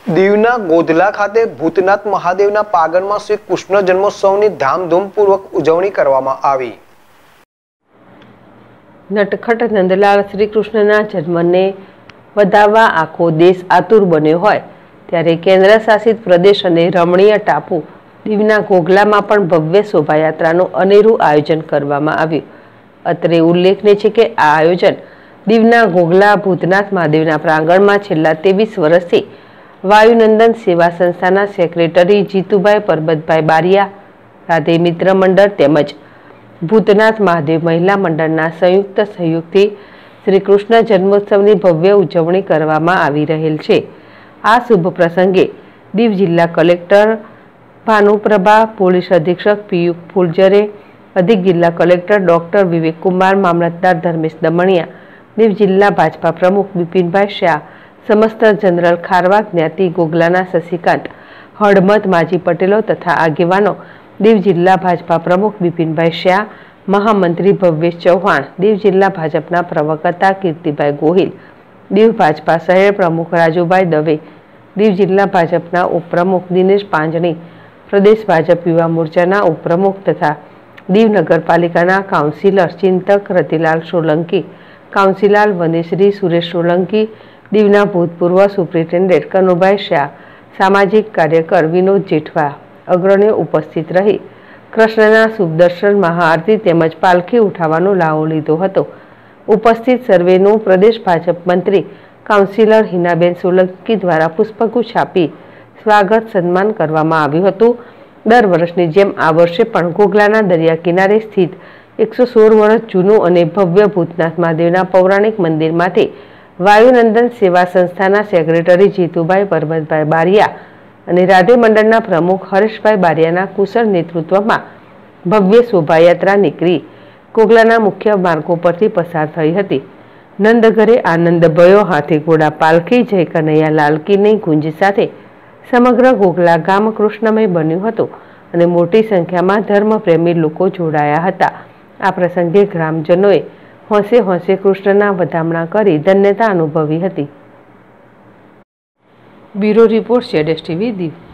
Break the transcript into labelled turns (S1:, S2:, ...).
S1: દીવના ગોધલા ખાતે ભૂતનાથ મહાદેવના પાગરમાં શ્રી કૃષ્ણ જન્મોત્સવની ધામધૂમપૂર્વક ઉજવણી કરવામાં આવી।
S2: નટખટ નંદલાલ શ્રી કૃષ્ણના જન્મને વધાવવા આખો દેશ આતુર બન્યો હોય ત્યારે કેન્દ્ર શાસિત પ્રદેશ અને રમણીય ટાપુ દીવના ઘોઘલામાં પણ ભવ્ય શોભાયાત્રાનું અનેરું આયોજન કરવામાં આવ્યું। અત્રે ઉલ્લેખનીય છે કે આ આયોજન દીવના ઘોઘલા ભૂતનાથ મહાદેવના પ્રાંગણમાં છેલ્લા 23 વર્ષથી વાયુનંદન સેવા સંસ્થાના સેક્રેટરી જીતુભાઈ પરબતભાઈ બારિયા, રાધે મિત્ર મંડળ તેમજ ભૂતનાથ મહાદેવ મહિલા મંડળના સંયુક્ત સહયોગથી શ્રી કૃષ્ણ જન્મોત્સવની ભવ્ય ઉજવણી કરવામાં આવી રહેલ છે। આ શુભ પ્રસંગે દીવ જિલ્લા કલેક્ટર ભાનુપ્રભા, પોલીસ અધિક્ષક પિયુષ ફુલજરે, અધિક જિલ્લા કલેક્ટર ડોક્ટર વિવેક કુમાર, મામલતદાર ધર્મેશ દમણિયા, દીવ જિલ્લા ભાજપા પ્રમુખ બિપિનભાઈ શાહ, સમસ્ત જનરલ ખારવા જ્ઞાતિ ગોગલાના શશિકાંત હળમત, માજી પટેલો તથા આગેવાનો, દીવ જિલ્લા ભાજપા પ્રમુખ બિપિનભાઈ શાહ, મહામંત્રી ભવ્યેશ ચૌહાણ, દીવ જિલ્લા ભાજપના પ્રવક્તા કીર્તિભાઈ ગોહિલ, દીવ ભાજપા શહેર પ્રમુખ રાજુભાઈ દવે, દીવ જિલ્લા ભાજપના ઉપપ્રમુખ દિનેશ પાંજણી, પ્રદેશ ભાજપ યુવા મોરચાના ઉપપ્રમુખ તથા દીવ નગરપાલિકાના કાઉન્સિલર ચિંતક રતિલાલ સોલંકી, કાઉન્સિલર વનેશ્રી સુરેશ સોલંકી, દીવના ભૂતપૂર્વ સુપ્રિન્ટેન્ડન્ટ કનુભાઈ શાહ, સામાજિક કાર્યકર વિનોદ જેઠવા અગ્રણીઓ ઉપસ્થિત રહી કૃષ્ણના શુભ દર્શન, મહાઆરતી તેમજ પાલખી ઉઠાવવાનો લાવો લીધો હતો। ઉપસ્થિત સર્વેનું પ્રદેશ ભાજપ મંત્રી કાઉન્સિલર હિનાબેન સોલંકી દ્વારા પુષ્પગુચ્છ આપી સ્વાગત સન્માન કરવામાં આવ્યું હતું। દર વર્ષની જેમ આ વર્ષે પણ ઘોઘલાના દરિયા કિનારે સ્થિત 116 વર્ષ જૂનું અને ભવ્ય ભૂતનાથ મહાદેવના પૌરાણિક મંદિરમાંથી વાયુનંદન સેવા સંસ્થાના સેક્રેટરી જીતુભાઈ પરબતભાઈ બારિયા અને રાધે મંડળના પ્રમુખ હરેશભાઈ બારિયાના કુશળ નેતૃત્વમાં ભવ્ય શોભાયાત્રા નીકળી ઘોઘલાના મુખ્ય માર્ગો પરથી પસાર થઈ હતી। નંદઘરે આનંદ ભયો, હાથી ઘોડા પાલખી, જય કનૈયા લાલકીની ગુંજ સાથે સમગ્ર ઘોઘલા ગામ કૃષ્ણમય બન્યું હતું અને મોટી સંખ્યામાં ધર્મપ્રેમી લોકો જોડાયા હતા। આ પ્રસંગે ગ્રામજનોએ હોંશે હોંશે કૃષ્ણના વધામણા કરી ધન્યતા અનુભવી હતી। Bureau report ZSTV Diu.